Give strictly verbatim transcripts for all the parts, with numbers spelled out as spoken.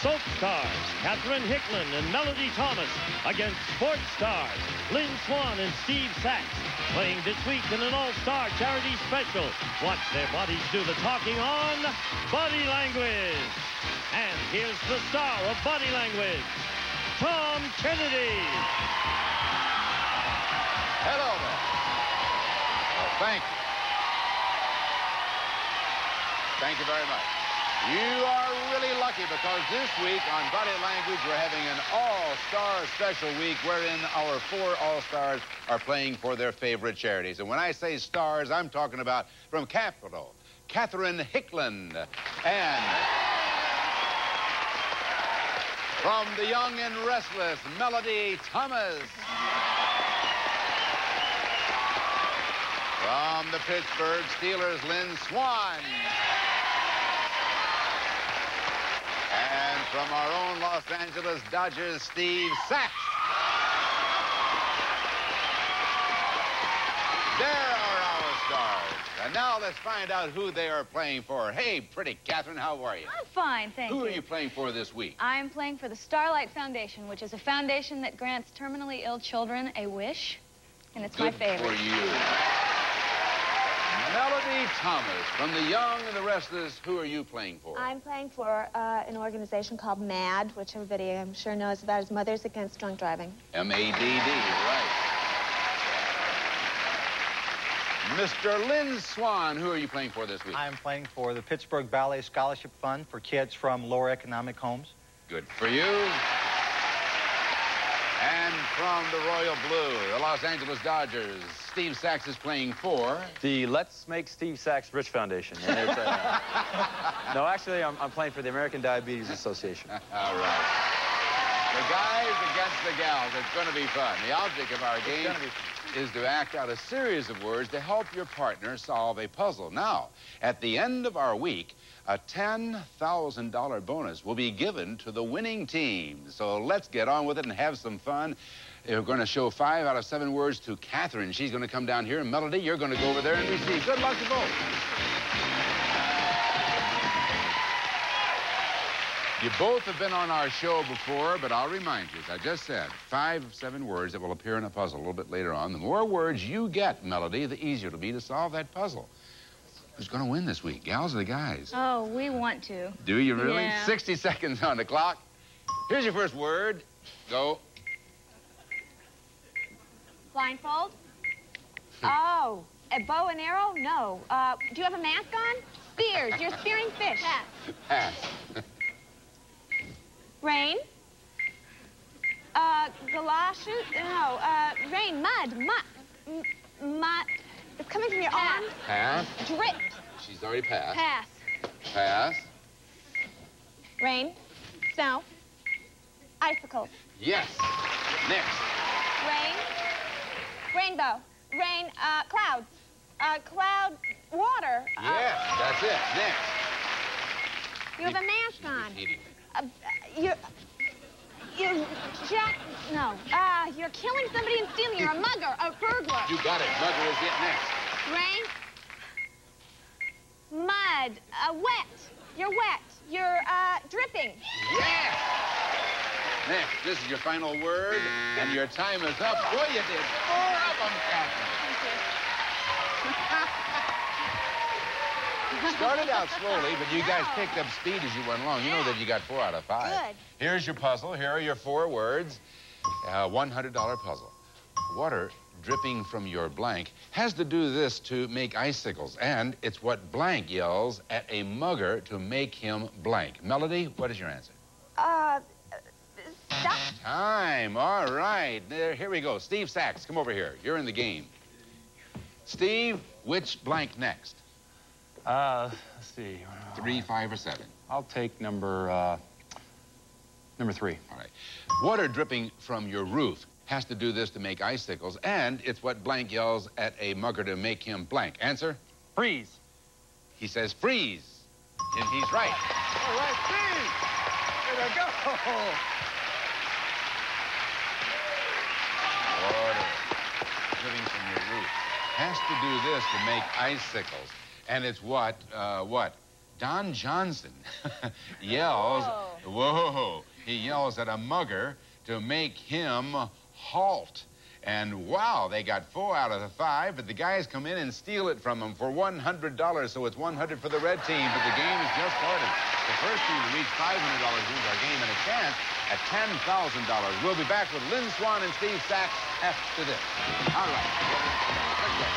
Soap stars Catherine Hickman and Melody Thomas against sports stars Lynn Swan and Steve Sachs. Playing this week in an all-star charity special. Watch their bodies do the talking on Body Language. And here's the star of Body Language, Tom Kennedy. Hello there. Well, thank you. Thank you very much. You are really lucky because this week on Body Language, we're having an all-star special week wherein our four all-stars are playing for their favorite charities. And when I say stars, I'm talking about from Capital, Catherine Hickman, and from the Young and Restless, Melody Thomas. From the Pittsburgh Steelers, Lynn Swan. And from our own Los Angeles Dodgers, Steve Sachs. There are our stars. And now let's find out who they are playing for. Hey, pretty Catherine, how are you? I'm fine, thank who you. Who are you playing for this week? I'm playing for the Starlight Foundation, which is a foundation that grants terminally ill children a wish. And it's Good my favorite. for you. Melody Thomas, from the Young and the Restless, who are you playing for? I'm playing for uh, an organization called MAD, which everybody I'm sure knows about as Mothers Against Drunk Driving. M A D D, right. Mister Lynn Swan, who are you playing for this week? I'm playing for the Pittsburgh Ballet Scholarship Fund for kids from lower economic homes. Good for you. And from the Royal Blue, the Los Angeles Dodgers, Steve Sachs is playing for... the Let's Make Steve Sachs Rich Foundation. And it's, uh... no, actually, I'm, I'm playing for the American Diabetes Association. All right. The guys against the gals. It's going to be fun. The object of our game is to act out a series of words to help your partner solve a puzzle. Now, at the end of our week, a ten thousand dollar bonus will be given to the winning team. So let's get on with it and have some fun. We're going to show five out of seven words to Catherine. She's going to come down here. And Melody, you're going to go over there and receive. Good luck to both. You both have been on our show before, but I'll remind you, as I just said, five of seven words that will appear in a puzzle a little bit later on. The more words you get, Melody, the easier it'll be to solve that puzzle. Who's going to win this week, gals or the guys? Oh, we want to. Do you really? Yeah. sixty seconds on the clock. Here's your first word. Go. Blindfold? Oh, a bow and arrow? No. Uh, do you have a mask on? Spears. You're spearing fish. Pass. Pass. Rain? Uh, galoshes? No. Uh, rain. Mud. Mud. Mud. It's coming from your arm. Pass. Drip. She's already passed. Pass. Pass. Rain. Snow. Icicles. Yes. Next. Rain. Rainbow. Rain. Uh, clouds. Uh, cloud. Water. Yes, uh, that's it. Next. You have a mask on. Repeating. Uh, you're... You're just... No. Uh, you're killing somebody and stealing. You're a mugger, a burglar. You got it. Mugger is it. Next. Rain. Mud. Uh, wet. You're wet. You're, uh, dripping. Yes! Next, this is your final word, and your time is up. Boy, you did four of them, Catherine. Started out slowly, but you guys picked up speed as you went along. You know that you got four out of five. Good. Here's your puzzle. Here are your four words. Uh, one hundred dollar puzzle. Water dripping from your blank has to do this to make icicles, and it's what blank yells at a mugger to make him blank. Melody, what is your answer? Uh, stop. Time. All right. There, here we go. Steve Sachs, come over here. You're in the game. Steve, which blank next? Uh, let's see. Three, five, or seven? I'll take number, uh, number three. All right. Water dripping from your roof has to do this to make icicles, and it's what blank yells at a mugger to make him blank. Answer? Freeze. He says freeze. And he's right. All right, freeze! There we go! Water dripping from your roof has to do this to make icicles. And it's what, uh, what? Don Johnson yells, whoa, he yells at a mugger to make him halt. And wow, they got four out of the five, but the guys come in and steal it from them for one hundred dollars, so it's one hundred for the red team, but the game has just started. The first team to reach five hundred dollars wins our game and a chance at ten thousand dollars. We'll be back with Lynn Swann and Steve Sachs after this. All right. Quick break.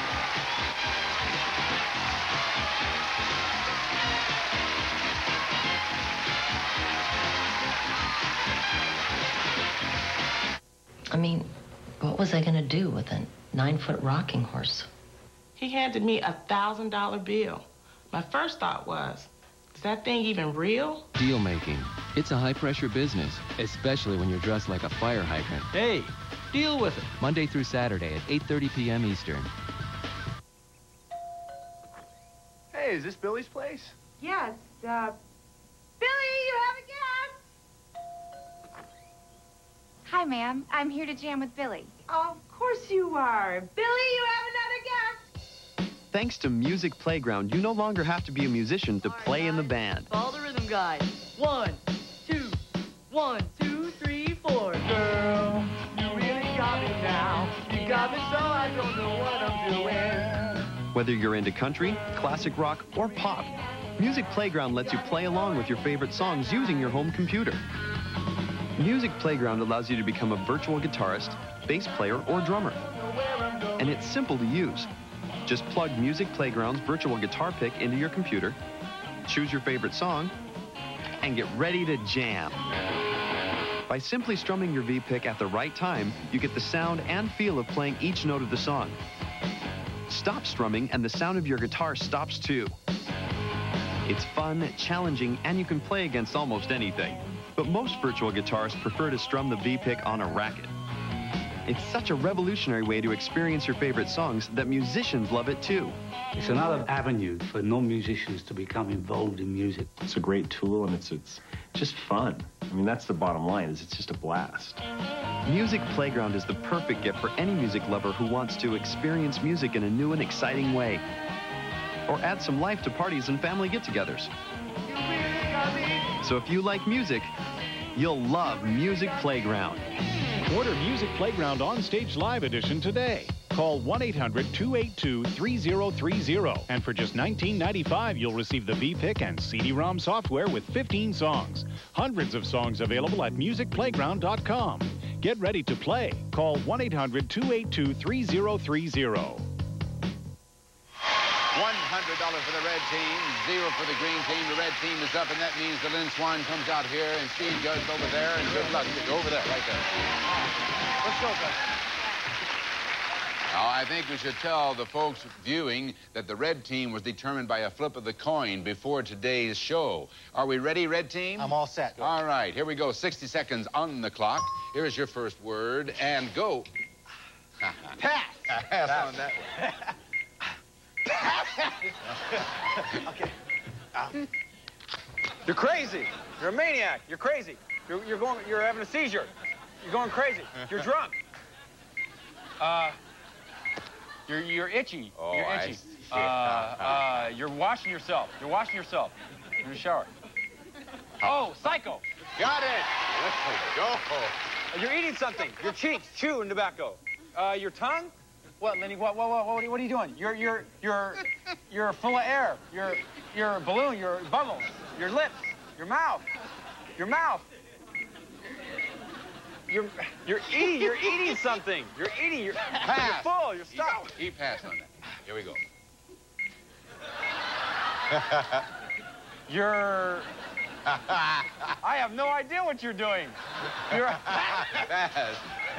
I mean, what was I going to do with a nine-foot rocking horse? He handed me a thousand dollar bill. My first thought was, is that thing even real? Deal making. It's a high-pressure business, especially when you're dressed like a fire hydrant. Hey, deal with it. Monday through Saturday at eight thirty p m Eastern. Hey, is this Billy's place? Yes, uh... Billy, you have a guest! Hi, ma'am. I'm here to jam with Billy. Of course you are. Billy, you have another guest. Thanks to Music Playground, you no longer have to be a musician to play in the band. Follow the rhythm guide. One, two, one, two, three, four. Girl, you really got me now. You got me so I don't know what I'm doing. Whether you're into country, classic rock, or pop, Music Playground lets you play along with your favorite songs using your home computer. Music Playground allows you to become a virtual guitarist, bass player, or drummer. And it's simple to use. Just plug Music Playground's virtual guitar pick into your computer, choose your favorite song, and get ready to jam. By simply strumming your V-pick at the right time, you get the sound and feel of playing each note of the song. Stop strumming and the sound of your guitar stops too. It's fun, challenging, and you can play against almost anything. But most virtual guitarists prefer to strum the V-pick on a racket. It's such a revolutionary way to experience your favorite songs that musicians love it too. It's another avenue for non-musicians to become involved in music. It's a great tool, and it's, it's just fun. I mean, that's the bottom line, is it's just a blast. Music Playground is the perfect gift for any music lover who wants to experience music in a new and exciting way. Or add some life to parties and family get-togethers. So if you like music, you'll love Music Playground. Order Music Playground On Stage Live Edition today. Call one eight hundred, two eight two, three zero three zero. And for just nineteen ninety-five, you'll receive the V-pick and C D ROM software with fifteen songs. Hundreds of songs available at music playground dot com. Get ready to play. Call one eight hundred, two eight two, three zero three zero. one hundred dollars for the red team, zero for the green team. The red team is up, and that means the Lynn Swann comes out here, and Steve goes over there, and good luck. Over there, right there. Let's go, guys. Now, I think we should tell the folks viewing that the red team was determined by a flip of the coin before today's show. Are we ready, red team? I'm all set. Go. All right, here we go. sixty seconds on the clock. Here's your first word, and go. Pass. Pass on that one. Okay. Uh, you're crazy. You're a maniac. You're crazy. You're, you're going. You're having a seizure. You're going crazy. You're drunk. Uh, you're you're itchy. Oh, you're I itchy. see. Uh, uh, you're washing yourself. You're washing yourself in the shower. Oh, psycho. Got it. Let's go. You're eating something. Your cheeks, chewing tobacco. Uh, your tongue. What, Lenny? What, what, what, what, what are you doing? You're, you're, you're, you're full of air. You're, you're a balloon. You're bubbles. Your lips. Your mouth. Your mouth. You're, you're eating. You're eating something. You're eating. You're, you're full. You're stuffed. He, he passed on that. Here we go. You're. I have no idea what you're doing. You're. Pass.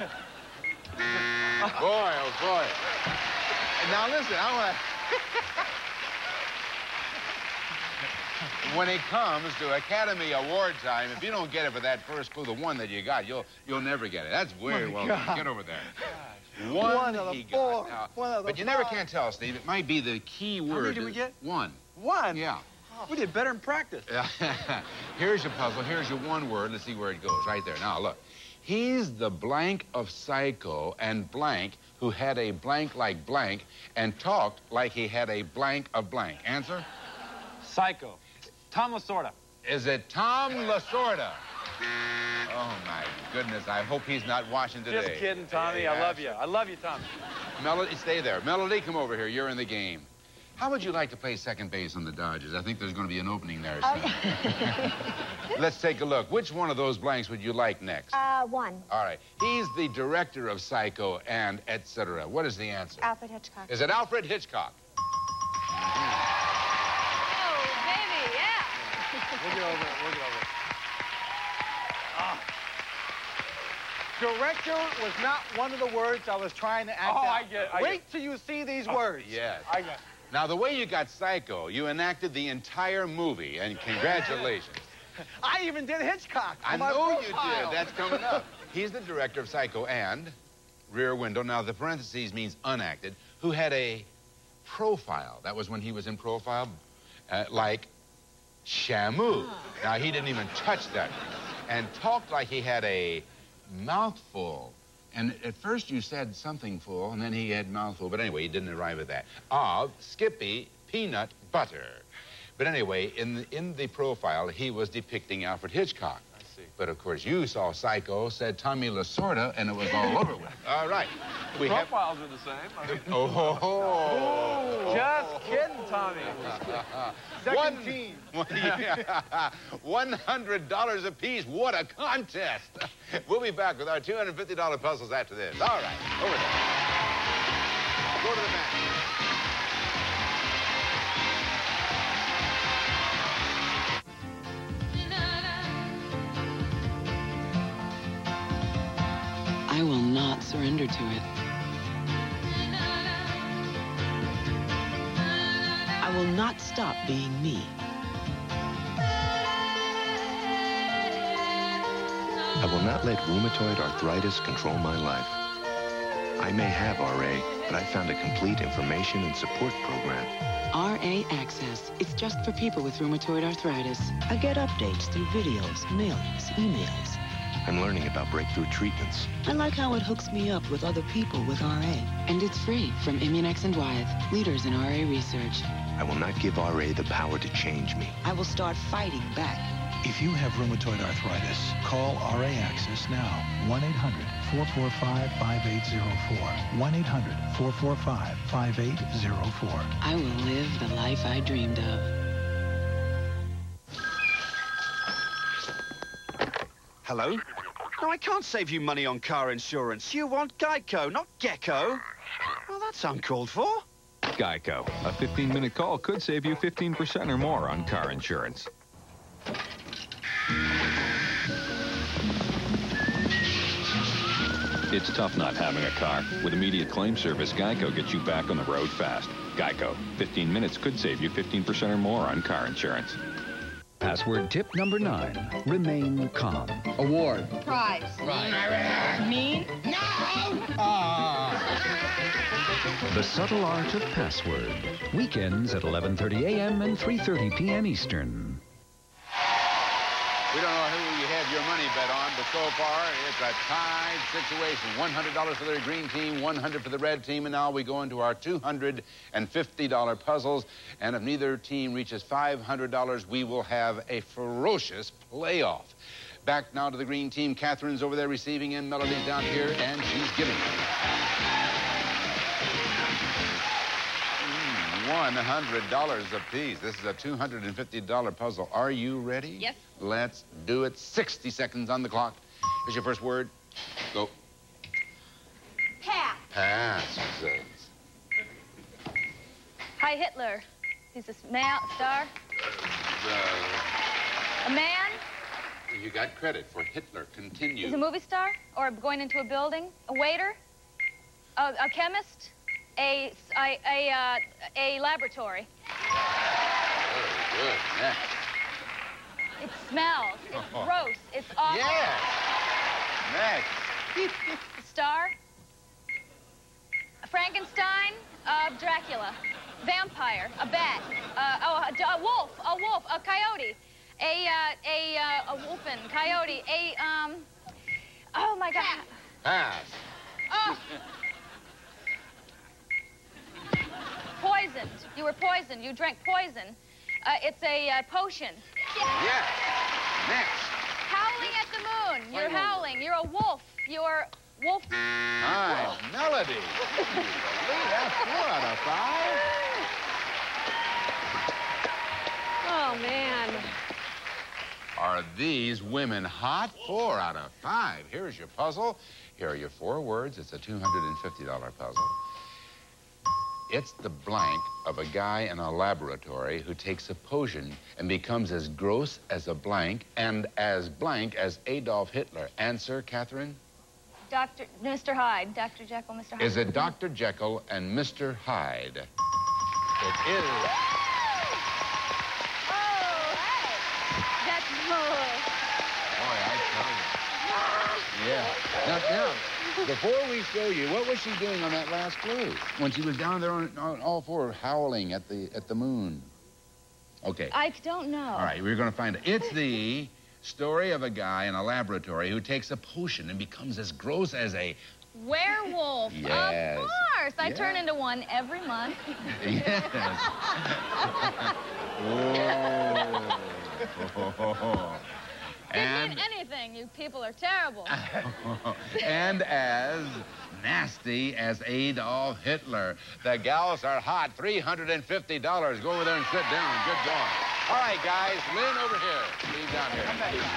Boy, oh boy. Now listen, I want to... When it comes to Academy Award time, if you don't get it for that first clue, the one that you got, you'll you'll never get it. That's very My well God. done. Get over there. One, One of the he four. got. Now, One of the but you never five. can tell, Steve. It might be the key word. How many did we get? One. One? Yeah. We did better in practice. Here's your puzzle. Here's your one word. Let's see where it goes. Right there. Now, look. He's the blank of Psycho and blank who had a blank like blank and talked like he had a blank of blank. Answer? Psycho. Tom Lasorda. Is it Tom Lasorda? Oh, my goodness. I hope he's not watching today. Just kidding, Tommy. I love you. I love you, Tommy. Melody, stay there. Melody, come over here. You're in the game. How would you like to play second base on the Dodgers? I think there's going to be an opening there soon. Okay. Let's take a look. Which one of those blanks would you like next? Uh, one. All right. He's the director of Psycho and et cetera. What is the answer? Alfred Hitchcock. Is it Alfred Hitchcock? Oh, baby, yeah. We'll get over it. We'll get over it. Ah. Director was not one of the words I was trying to act Oh, out. I get it. I Wait get till you see these Oh, words. yes. I got it. Now, the way you got Psycho, you enacted the entire movie, and congratulations. I even did Hitchcock. I on my know you profile. did. That's coming up. He's the director of Psycho and Rear Window. Now, the parentheses means unacted, who had a profile. That was when he was in profile, uh, like Shamu. Now, he didn't even touch that. And talked like he had a mouthful. And at first you said something full, and then he had mouthful. But anyway, he didn't arrive at that. Of Skippy Peanut Butter. But anyway, in the, in the profile, he was depicting Alfred Hitchcock. I see. But of course, you saw Psycho, said Tommy Lasorda, and it was all over with. All right. We have... Profiles are the same. I mean... Oh, ho, ho. Just kidding, Tommy. Second One, team. one, yeah. one hundred dollars apiece. What a contest. We'll be back with our two hundred fifty dollar puzzles after this. All right, over there. Go to the bench. I will not surrender to it. I will not stop being me. I will not let rheumatoid arthritis control my life. I may have R A, but I found a complete information and support program. R A Access. It's just for people with rheumatoid arthritis. I get updates through videos, mailings, emails. I'm learning about breakthrough treatments. I like how it hooks me up with other people with R A. And it's free from Immunex and Wyeth, leaders in R A research. I will not give R A the power to change me. I will start fighting back. If you have rheumatoid arthritis, call R A Access now. one eight hundred, four four five, five eight zero four. one eight hundred, four four five, five eight zero four. I will live the life I dreamed of. Hello? No, I can't save you money on car insurance. You want Geico, not Gecko. Well, that's uncalled for. Geico. A fifteen minute call could save you fifteen percent or more on car insurance. It's tough not having a car. With immediate claim service, Geico gets you back on the road fast. Geico. fifteen minutes could save you fifteen percent or more on car insurance. Password tip number nine. Remain calm. Award. Prize. Right. Mean? No! Ah. The Subtle Art of Password. Weekends at eleven thirty a m and three thirty p m Eastern. We don't know who you had your money bet on, but so far it's a tied situation. one hundred dollars for the green team, one hundred dollars for the red team, and now we go into our two hundred fifty dollar puzzles. And if neither team reaches five hundred dollars, we will have a ferocious playoff. Back now to the green team. Catherine's over there receiving in. Melody's down here, and she's giving it. one hundred dollars apiece. This is a two hundred fifty dollar puzzle. Are you ready? Yes. Let's do it. sixty seconds on the clock. Here's your first word. Go. Pass. Pass, says. Hi, Hitler. He's a male star. Uh, A man. you got credit for Hitler. Continue. He's a movie star or going into a building. A waiter. A, a chemist. A, a, a, uh, a laboratory. Very good. Next. It smells. It's gross. It's awful. Yeah. Next. A star. A Frankenstein. Uh, Dracula. Vampire. A bat. Uh, oh, a, a wolf. A wolf. A coyote. A, uh, a, uh, a wolfen. Coyote. A, um... Oh, my God. Pass. Oh. Poisoned. You were poisoned. You drank poison. Uh, it's a uh, potion. Yes. Next. Howling at the moon. You're howling. You're a wolf. You're wolf. Hi, Melody. That's four out of five. Oh, man. Are these women hot? Four out of five. Here's your puzzle. Here are your four words. It's a two hundred fifty dollar puzzle. It's the blank of a guy in a laboratory who takes a potion and becomes as gross as a blank and as blank as Adolf Hitler. Answer, Catherine? Doctor Mister Hyde. Doctor Jekyll, Mister Hyde. Is it Doctor Jekyll and Mister Hyde? It is. Oh, hey. That's Boy, I tell you. Yeah. Now, now, before we show you, what was she doing on that last clue? When she was down there on, on all four howling at the at the moon. Okay. I don't know. All right, we're going to find it. It's the story of a guy in a laboratory who takes a potion and becomes as gross as a werewolf. Yes. Of course. I Yeah. turn into one every month. Yes. Whoa. This And ain't anything. You people are terrible. and as nasty as Adolf Hitler. The gals are hot. three hundred fifty dollars. Go over there and sit down. Good going. All right, guys. Lynn, over here. Leave down here.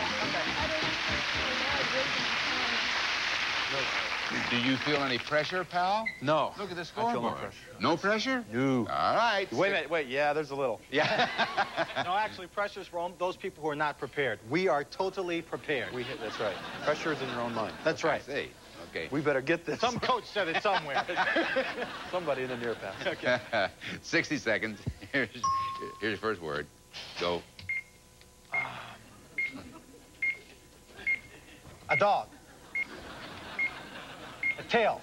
Do you feel any pressure, pal? No. Look at the I scoreboard. feel no pressure. No pressure? No. All right. Wait a minute. Wait. Yeah, there's a little. Yeah. No, actually, pressure's for those people who are not prepared. We are totally prepared. We hit. That's right. Pressure is in your own mind. That's right. See. Okay. We better get this. Some coach said it somewhere. Somebody in the near past. Okay. sixty seconds. Here's, here's your first word. Go. A dog. A tail.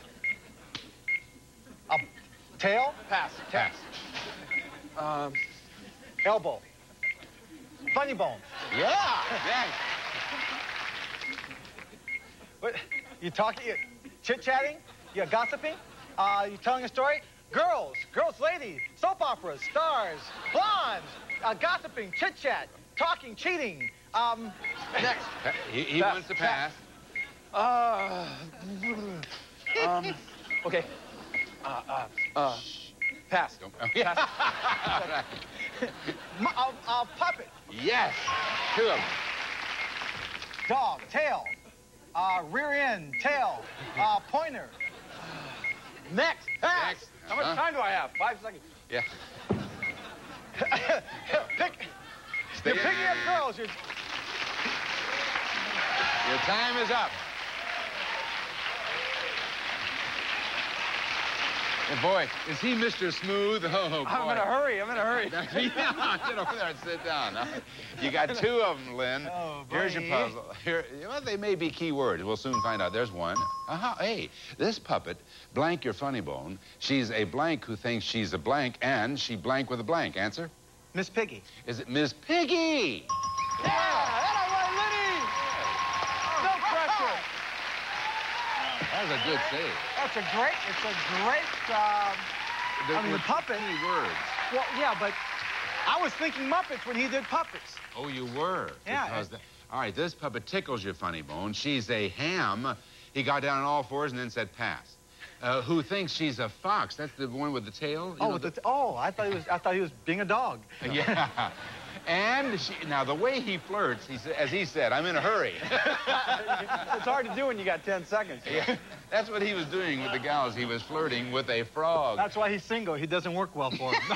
A tail? Pass. Pass. Um, elbow. Funny bone. Yeah. Next. What? You talking? You chit-chatting? You gossiping? Uh, you telling a story? Girls, girls, ladies, soap operas, stars, blondes, uh, gossiping, chit-chat, talking, cheating. Um, Next. He, he Pass. wants to pass. Uh, um, okay. Uh, uh, uh, pass. Don't- oh, yeah. Pass. m- uh, uh, puppet, Yes. Two of them. dog, tail, uh, rear end, tail, uh, pointer. Next. Pass. Next. How much Uh-huh. time do I have? Five seconds. Yeah. Pick, Stay you're picking up girls. You're, Your time is up. Oh, boy, is he Mister Smooth? Oh, boy. I'm in a hurry. I'm in a hurry. Yeah, get over there and sit down. You got two of them, Lynn. Oh, Here's your boy. puzzle. Here, well, they may be key words. We'll soon find out. There's one. Uh-huh. Hey, this puppet, blank your funny bone. She's a blank who thinks she's a blank, and she blank with a blank. Answer? Miss Piggy. Is it Miss Piggy? Yeah, that right, Lenny. No pressure. That was a good save. That's a great, it's a great, um, There I mean, were the puppet. key words. Well, yeah, but I was thinking Muppets when he did puppets. Oh, you were? Yeah, Because it- the, all right, this puppet tickles your funny bone. She's a ham. He got down on all fours and then said pass. Uh, who thinks she's a fox? That's the one with the tail? You Oh, know, with the, oh, I thought he was, I thought he was being a dog. Yeah. And she, now, the way he flirts, he, sa- as he said, I'm in a hurry. It's hard to do when you got ten seconds. Yeah, that's what he was doing with the gals. He was flirting with a frog. That's why he's single. He doesn't work well for him.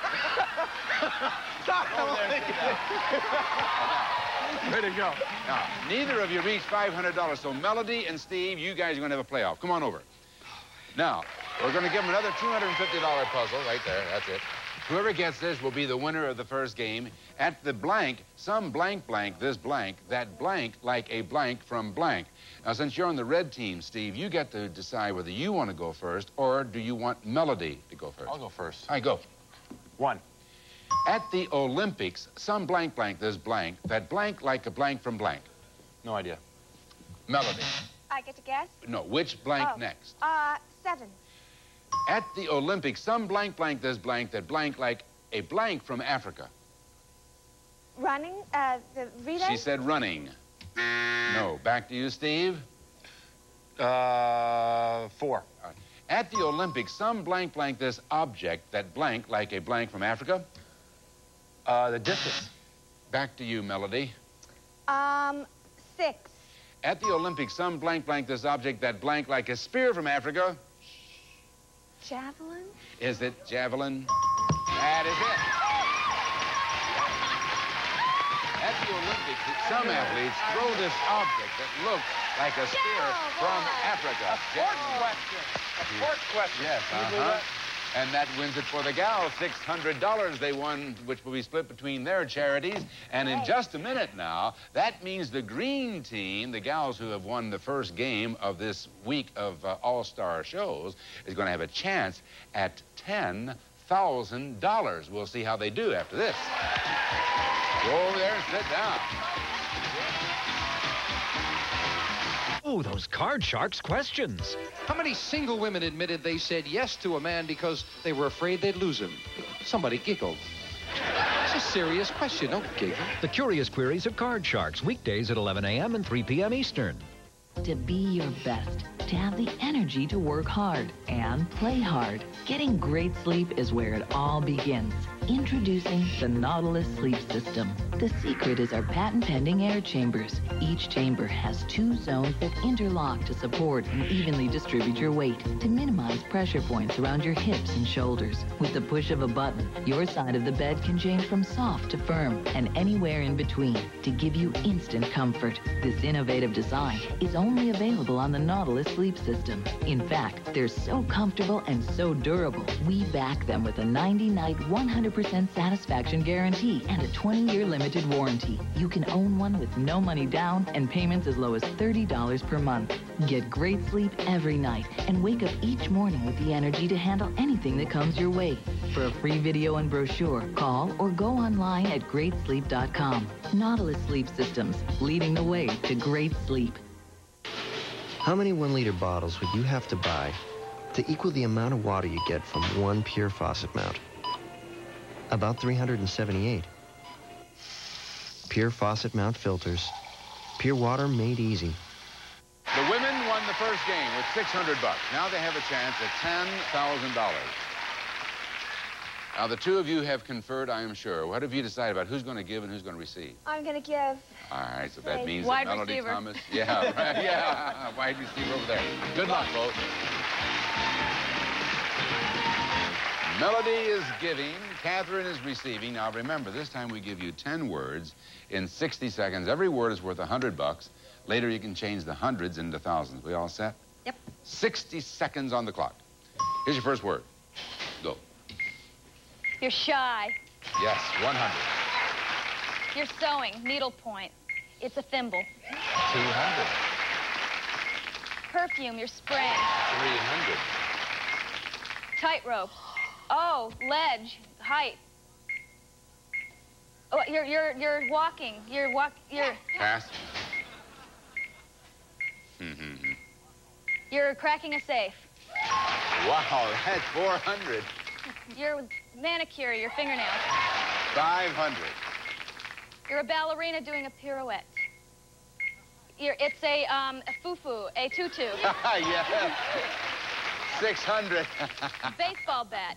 Way to go. Now, neither of you reached five hundred dollars, so Melody and Steve, you guys are going to have a playoff. Come on over. Now, we're going to give them another two hundred fifty dollar puzzle right there. That's it. Whoever gets this will be the winner of the first game. At the blank, some blank blank, this blank, that blank like a blank from blank. Now, since you're on the red team, Steve, you get to decide whether you want to go first or do you want Melody to go first. I'll go first. All right, go. One. At the Olympics, some blank blank, this blank, that blank like a blank from blank. No idea. Melody. I get to guess? No, which blank Oh. next? Uh, seven. At the Olympics, some blank blank, this blank, that blank like a blank from Africa. running, uh, the relay? She said running. No. Back to you, Steve. Uh, four. Uh, At the Olympics, some blank blank this object that blank like a blank from Africa. Uh, the discus. Back to you, Melody. Um, six. At the Olympics, some blank blank this object that blank like a spear from Africa. Javelin? Is it javelin? That is it. At the Olympics, some athletes throw this object that looks like a spear from Africa. A sports question. A sports question. Yes, Can you believe uh-huh. that? And that wins it for the gals. six hundred dollars they won, which will be split between their charities. And in just a minute now, that means the green team, the gals who have won the first game of this week of uh, all-star shows, is going to have a chance at ten thousand dollars. We'll see how they do after this. Go over there and sit down. Oh, those card sharks questions. How many single women admitted they said yes to a man because they were afraid they'd lose him? Somebody giggled. It's a serious question. Don't giggle. The Curious Queries of Card Sharks, weekdays at eleven a m and three p m Eastern. To be your best, to have the energy to work hard and play hard. Getting great sleep is where it all begins. Introducing the Nautilus Sleep System. The secret is our patent-pending air chambers. Each chamber has two zones that interlock to support and evenly distribute your weight to minimize pressure points around your hips and shoulders. With the push of a button, your side of the bed can change from soft to firm and anywhere in between to give you instant comfort. This innovative design is only available on the Nautilus Sleep System. In fact, they're so comfortable and so durable, we back them with a ninety night, one hundred percent satisfaction guarantee and a twenty year limited warranty. You can own one with no money down and payments as low as thirty dollars per month. Get great sleep every night and wake up each morning with the energy to handle anything that comes your way. For a free video and brochure, call or go online at great sleep dot com. Nautilus Sleep Systems, leading the way to great sleep. How many one-liter bottles would you have to buy to equal the amount of water you get from one pure faucet mount? About three hundred seventy-eight. Pure faucet mount filters. Pure water made easy. The women won the first game with six hundred bucks. Now they have a chance at ten thousand dollars. Now, the two of you have conferred, I am sure. What have you decided about who's going to give and who's going to receive? I'm going to give. All right, so that Right. means Wide that Melody receiver. Thomas. Yeah, right, yeah, wide receiver over there. Good luck, folks. Melody is giving, Catherine is receiving. Now remember, this time we give you ten words in sixty seconds. Every word is worth a hundred bucks. Later you can change the hundreds into thousands. We all set? Yep. sixty seconds on the clock. Here's your first word. Go. You're shy. Yes, one hundred. You're sewing. Needlepoint. It's a thimble. two hundred. Perfume. You're spraying. three hundred. Tightrope. Oh, ledge. Height. Oh, you're you're you're walking. You're walk. You're Pass. Mm-hmm. you're cracking a safe. Wow, that's four hundred. You're manicure. Your fingernails. five hundred. You're a ballerina doing a pirouette. You're, it's a um a fufu, a tutu. Yes. six hundred. Baseball bat.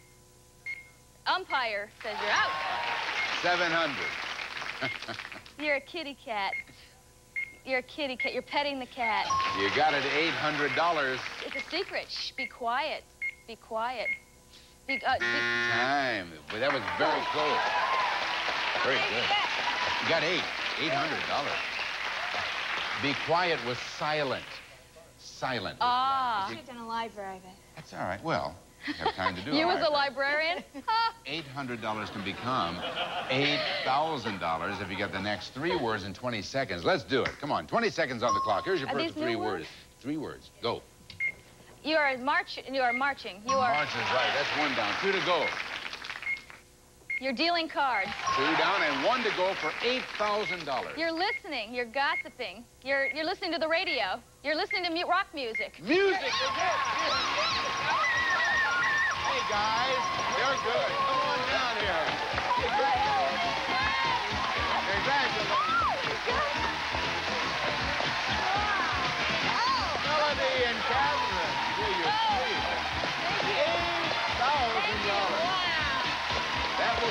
Umpire says you're out. seven hundred. You're a kitty cat. You're a kitty cat. You're petting the cat. You got it, eight hundred dollars. It's a secret. Shh, be quiet. Be quiet. Be, uh, be... Time. But that was very close. Very good. You got eight. eight hundred dollars. Be quiet was silent. Silent. Ah. Should have done a library of it. That's all right. Well, you have time to do it. You was a librarian? eight hundred dollars can become eight thousand dollars if you get the next three words in twenty seconds. Let's do it. Come on, twenty seconds on the clock. Here's your Are first these new three words? words. Three words. Go. You are march. You are marching. You are. March is right. That's one down. Two to go. You're dealing cards. Two down and one to go for eight thousand dollars. You're listening. You're gossiping. You're you're listening to the radio. You're listening to mu rock music. Music. Hey guys, you're good. Come on down here.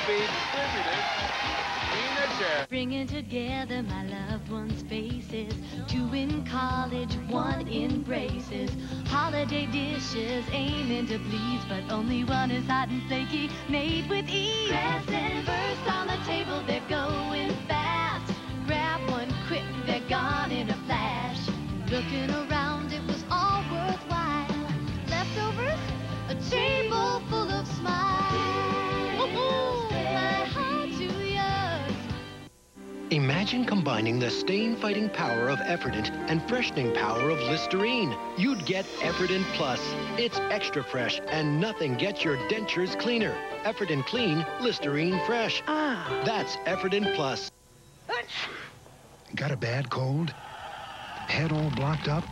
be distributed between their chairs. Bringing together my loved ones' faces. Two in college, one in braces. Holiday dishes aiming to please, but only one is hot and flaky, made with ease. Presents first on the table, they're going fast. Grab one quick, they're gone in a flash. Looking around, it was all worthwhile. Leftovers, a table full of smiles. Ooh, my heart to yours. Imagine combining the stain-fighting power of Efferdent and freshening power of Listerine. You'd get Efferdent Plus. It's extra fresh, and nothing gets your dentures cleaner. Efferdent Clean, Listerine Fresh. Ah, that's Efferdent Plus. Got a bad cold? Head all blocked up?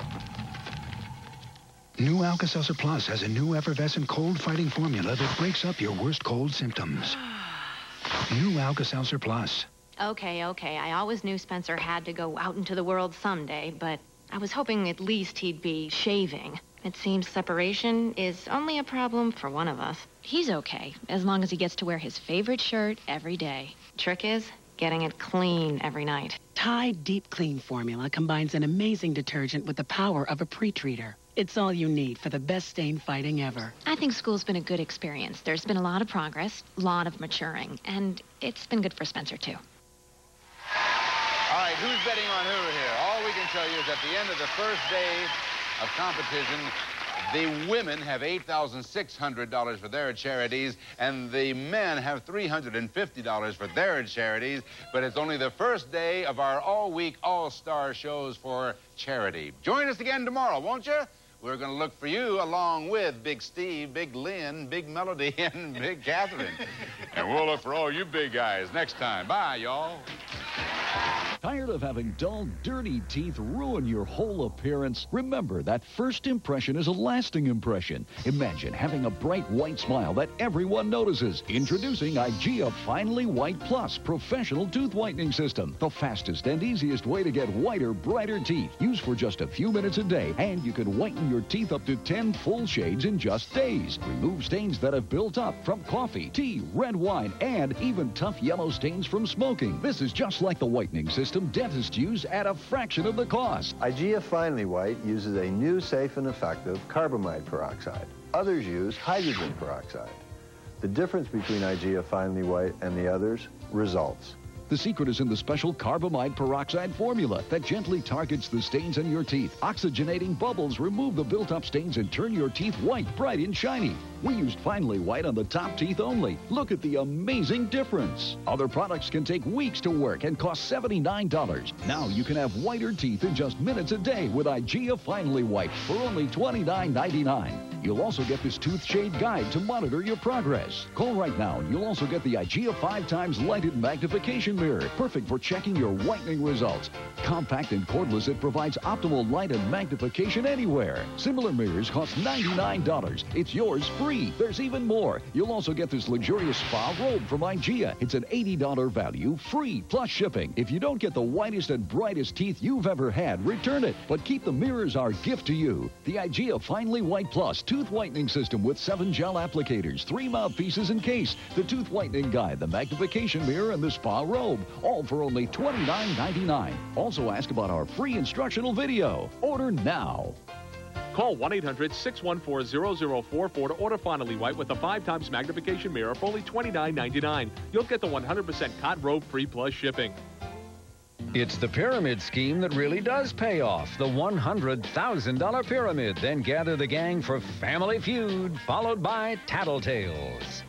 New Alka-Seltzer Plus has a new effervescent cold-fighting formula that breaks up your worst cold symptoms. New Alka-Seltzer Plus. Okay, okay. I always knew Spencer had to go out into the world someday, but I was hoping at least he'd be shaving. It seems separation is only a problem for one of us. He's okay, as long as he gets to wear his favorite shirt every day. Trick is getting it clean every night. Tide Deep Clean formula combines an amazing detergent with the power of a pre-treater. It's all you need for the best stain fighting ever. I think school's been a good experience. There's been a lot of progress, a lot of maturing, and it's been good for Spencer, too. All right, who's betting on who here? All we can tell you is at the end of the first day of competition, the women have eight thousand six hundred dollars for their charities, and the men have three hundred fifty dollars for their charities. But it's only the first day of our all-week all-star shows for charity. Join us again tomorrow, won't you? We're going to look for you along with Big Steve, Big Lynn, Big Melody, and Big Catherine. And we'll look for all you big guys next time. Bye, y'all. Tired of having dull, dirty teeth ruin your whole appearance? Remember that first impression is a lasting impression. Imagine having a bright white smile that everyone notices. Introducing IGEA Finally White Plus Professional Tooth Whitening System. The fastest and easiest way to get whiter, brighter teeth. Use for just a few minutes a day, and you can whiten your teeth up to ten full shades in just days. Remove stains that have built up from coffee, tea, red wine, and even tough yellow stains from smoking. This is just like the whitening system dentists use at a fraction of the cost. IGEA Finally White uses a new, safe, and effective carbamide peroxide. Others use hydrogen peroxide. The difference between IGEA Finally White and the others, results. The secret is in the special carbamide peroxide formula that gently targets the stains in your teeth. Oxygenating bubbles remove the built-up stains and turn your teeth white, bright, and shiny. We used Finally White on the top teeth only. Look at the amazing difference. Other products can take weeks to work and cost seventy-nine dollars. Now you can have whiter teeth in just minutes a day with IGEA Finally White for only twenty-nine ninety-nine. You'll also get this tooth shade guide to monitor your progress. Call right now and you'll also get the IGEA five times lighted magnification mirror, perfect for checking your whitening results. Compact and cordless, it provides optimal light and magnification anywhere. Similar mirrors cost ninety-nine dollars. It's yours free. There's even more. You'll also get this luxurious spa robe from IGEA. It's an eighty dollar value, free, plus shipping. If you don't get the whitest and brightest teeth you've ever had, return it. But keep the mirrors our gift to you. The IGEA Finally White Plus Tooth Whitening System with seven gel applicators, three mouthpieces and case, the tooth whitening guide, the magnification mirror, and the spa robe. All for only twenty-nine ninety-nine. Also ask about our free instructional video. Order now. Call one eight hundred, six one four, zero zero four four to order Finally White with a five times magnification mirror for only twenty-nine ninety-nine. You'll get the one hundred percent cotton robe free plus shipping. It's the pyramid scheme that really does pay off. The one hundred thousand dollar pyramid. Then gather the gang for Family Feud, followed by Tattletales.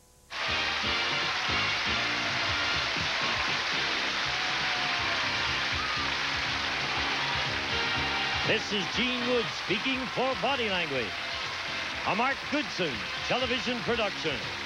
This is Gene Wood speaking for Body Language. A Mark Goodson television production.